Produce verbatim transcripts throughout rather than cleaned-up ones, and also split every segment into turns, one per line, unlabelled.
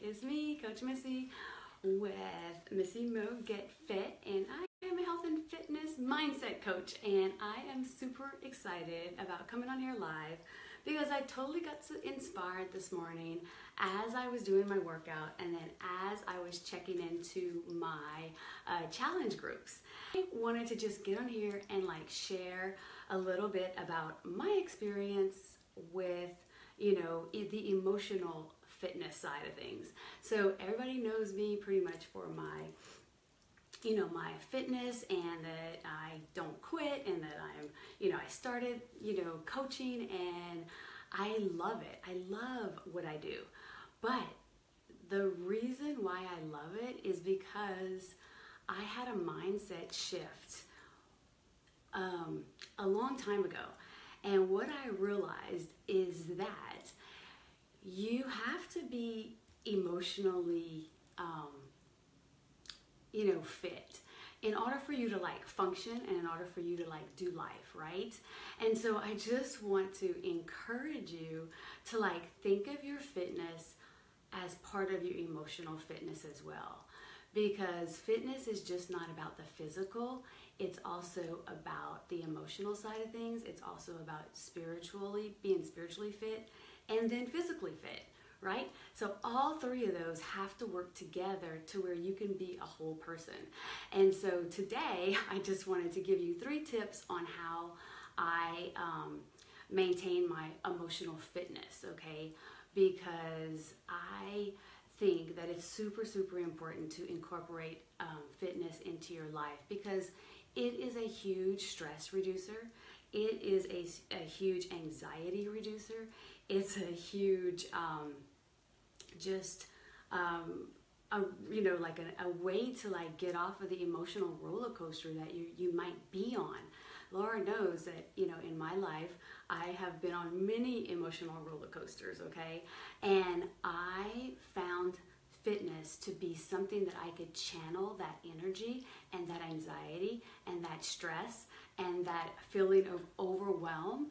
is me, Coach Missy, with Missy Mo Get Fit, and I am a health and fitness mindset coach, and I am super excited about coming on here live because I totally got inspired this morning as I was doing my workout and then as I was checking into my uh, challenge groups. I wanted to just get on here and like share a little bit about my experience with, you know, the emotional fitness side of things. So everybody knows me pretty much for my, you know, my fitness, and that I don't quit, and that I'm, you know, I started, you know, coaching, and I love it. I love what I do. But the reason why I love it is because I had a mindset shift um, a long time ago. And what I realized is that you have to be emotionally, um, you know, fit in order for you to like function and in order for you to like do life, right? And so I just want to encourage you to like think of your fitness as part of your emotional fitness as well. Because fitness is just not about the physical, it's also about the emotional side of things. It's also about spiritually, being spiritually fit, and then physically fit, right? So all three of those have to work together to where you can be a whole person. And so today, I just wanted to give you three tips on how I um, maintain my emotional fitness, okay? Because I think that it's super, super important to incorporate um, fitness into your life, because it is a huge stress reducer. It is a, a huge anxiety reducer. It's a huge, um, just, um, a, you know, like a, a way to like get off of the emotional roller coaster that you, you might be on. Laura knows that, you know, in my life, I have been on many emotional roller coasters, okay? And I found fitness to be something that I could channel that energy and that anxiety and that stress and that feeling of overwhelm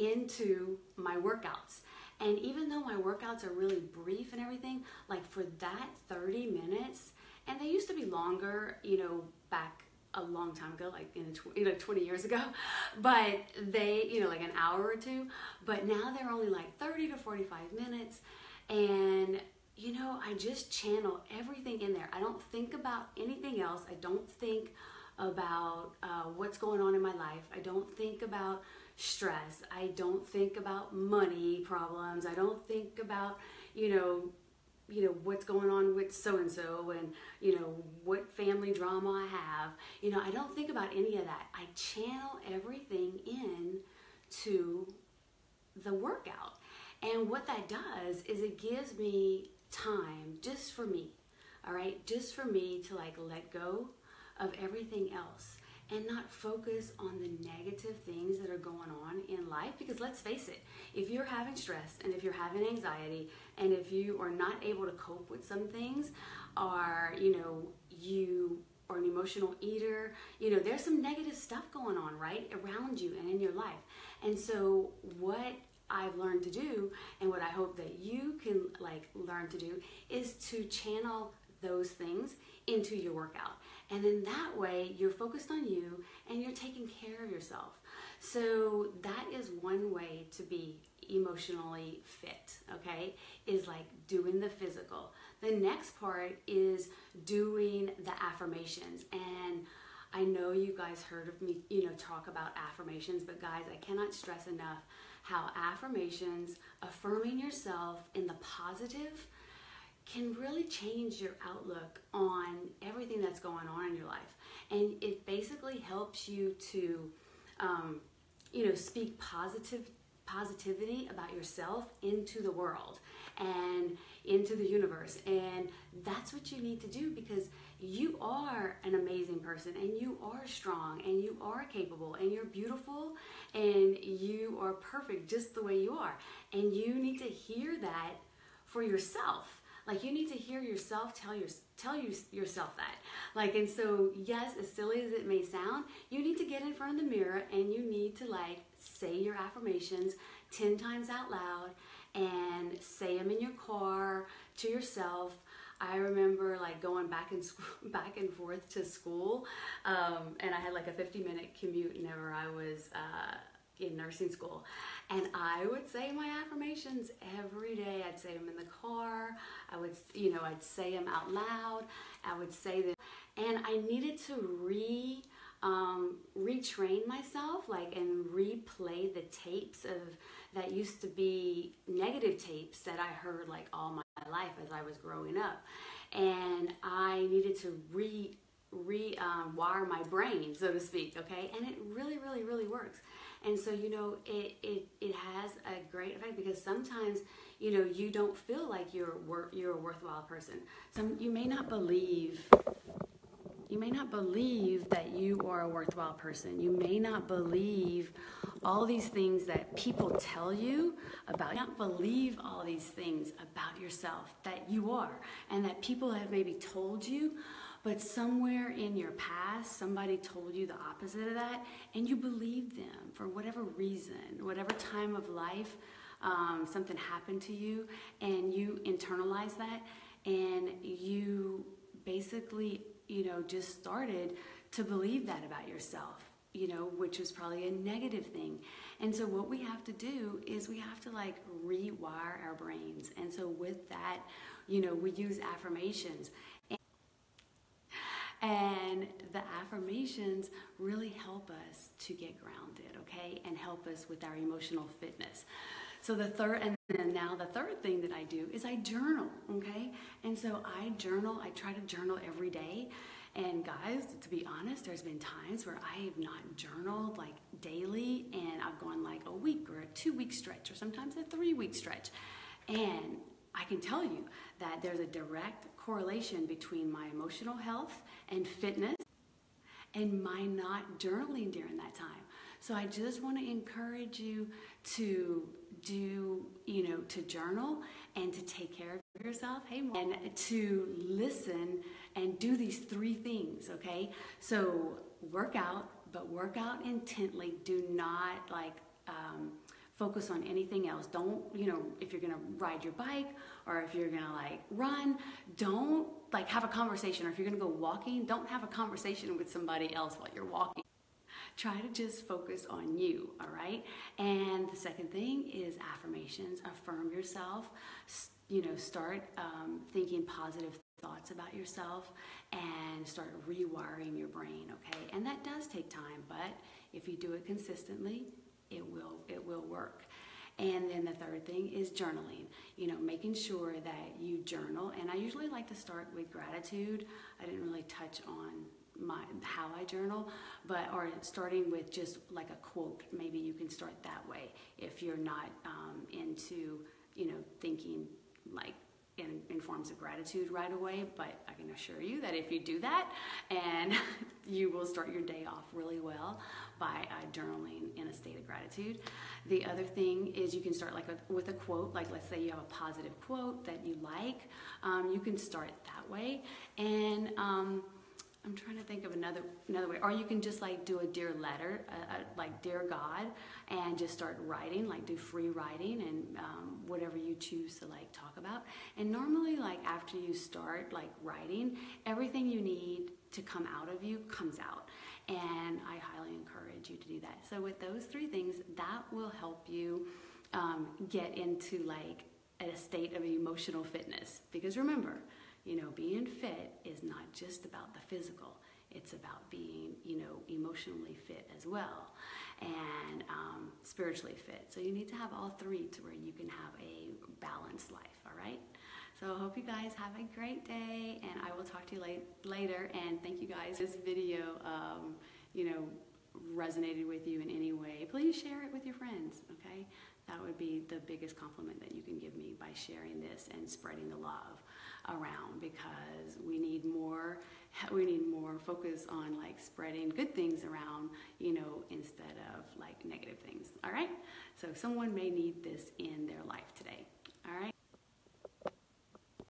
into my workouts. And even though my workouts are really brief and everything, like for that thirty minutes, and they used to be longer, you know, back a long time ago, like in the, you know, twenty years ago, but they, you know, like an hour or two, but now they're only like thirty to forty-five minutes. And, you know, I just channel everything in there. I don't think about anything else. I don't think about uh, what's going on in my life. I don't think about stress. I don't think about money problems. I don't think about, you know, you know, what's going on with so-and-so and, you know, what family drama I have. You know, I don't think about any of that. I channel everything in to the workout. And what that does is it gives me time just for me, all right? Just for me to like let go of everything else and not focus on the negative things that are going on in life. Because let's face it, if you're having stress and if you're having anxiety and if you are not able to cope with some things, or, you know, you are an emotional eater, you know, there's some negative stuff going on, right, around you and in your life. And so what I've learned to do, and what I hope that you can like learn to do, is to channel those things into your workout. And then that way you're focused on you and you're taking care of yourself. So that is one way to be emotionally fit, okay, is like doing the physical. The next part is doing the affirmations. And I know you guys heard of me, you know, talk about affirmations, but guys, I cannot stress enough how affirmations, affirming yourself in the positive, can really change your outlook on everything that's going on in your life. And it basically helps you to, um, you know, speak positive positivity about yourself into the world and into the universe. And that's what you need to do, because you are an amazing person and you are strong and you are capable and you're beautiful and you are perfect just the way you are. And you need to hear that for yourself. Like, you need to hear yourself tell your tell you yourself that. Like, and so yes, as silly as it may sound, you need to get in front of the mirror and you need to like say your affirmations ten times out loud and say them in your car, to yourself. I remember like going back and school, back and forth to school, um, and I had like a fifty minute commute whenever I was uh, in nursing school, and I would say my affirmations every day. I'd say them in the car. I would, you know, I'd say them out loud. I would say them, and I needed to re um, retrain myself, like, and replay the tapes of that used to be negative tapes that I heard like all my life as I was growing up, and I needed to re re um, wire my brain, so to speak. Okay, and it really, really, really works. And so, you know, it it it has a great effect, because sometimes, you know, you don't feel like you're wor- you're a worthwhile person. Some you may not believe. You may not believe that you are a worthwhile person. You may not believe all these things that people tell you about. You don't believe all these things about yourself that you are, and that people have maybe told you, but somewhere in your past, somebody told you the opposite of that, and you believed them for whatever reason, whatever time of life, um, something happened to you, and you internalized that, and you basically, you know, just started to believe that about yourself, you know, which was probably a negative thing. And so what we have to do is we have to like rewire our brains. And so with that, you know, we use affirmations. And the affirmations really help us to get grounded, okay, and help us with our emotional fitness. So the third, and then now the third thing that I do is I journal, okay? And so I journal, I try to journal every day. And guys, to be honest, there's been times where I have not journaled like daily, and I've gone like a week or a two week stretch, or sometimes a three week stretch. And I can tell you that there's a direct correlation between my emotional health and fitness and my not journaling during that time. So I just want to encourage you to do, you know, to journal and to take care of yourself, hey, and to listen and do these three things, okay? So work out, but work out intently. Do not like um, focus on anything else. Don't, you know, if you're gonna ride your bike or if you're gonna like run, don't like have a conversation, or if you're gonna go walking, don't have a conversation with somebody else while you're walking. Try to just focus on you, all right? And the second thing is affirmations. Affirm yourself. You know, start um, thinking positive thoughts about yourself and start rewiring your brain, okay? And that does take time, but if you do it consistently, it will it will work. And then the third thing is journaling. You know, making sure that you journal. And I usually like to start with gratitude. I didn't really touch on my how I journal, but or starting with just like a quote. Maybe you can start that way if you're not um, into, you know, thinking like in, in forms of gratitude right away. But I can assure you that if you do that, and you will start your day off really well by uh, journaling in a state of gratitude. The other thing is you can start like a, with a quote. Like let's say you have a positive quote that you like. Um, you can start that way, and um, I'm trying to think of another another way. Or you can just like do a dear letter, uh, uh, like dear God, and just start writing, like do free writing and um, whatever you choose to like talk about. And normally like after you start like writing, everything you need to come out of you comes out. And I highly encourage you to do that. So with those three things, that will help you um, get into like a state of emotional fitness. Because remember, you know, being fit is not just about the physical. It's about being, you know, emotionally fit as well, and um, spiritually fit. So you need to have all three to where you can have a balanced life, all right? So I hope you guys have a great day, and I will talk to you late, later. And thank you guys. This video, um, you know, resonated with you in any way, please share it with your friends, okay? That would be the biggest compliment that you can give me, by sharing this and spreading the love around, because we need more we need more focus on like spreading good things around, you know, instead of like negative things. All right, so someone may need this in their life today. All right.